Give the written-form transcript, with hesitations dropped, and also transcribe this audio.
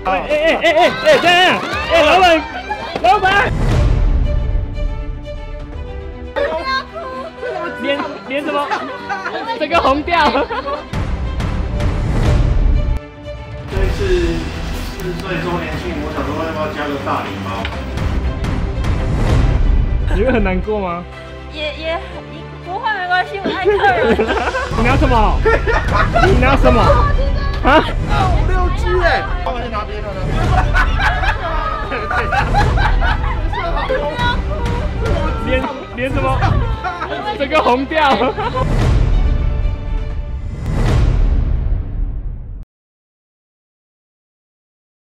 这样，老板，脸怎么这个红掉？ 这一次4岁周年庆，我想说要不要加个大礼包？ 你会很难过吗？ 也不会，没关系，我爱客人。 你拿什么？你拿什么？啊 5、6只哎！帮我去拿别的呢。 脸怎么这个红掉？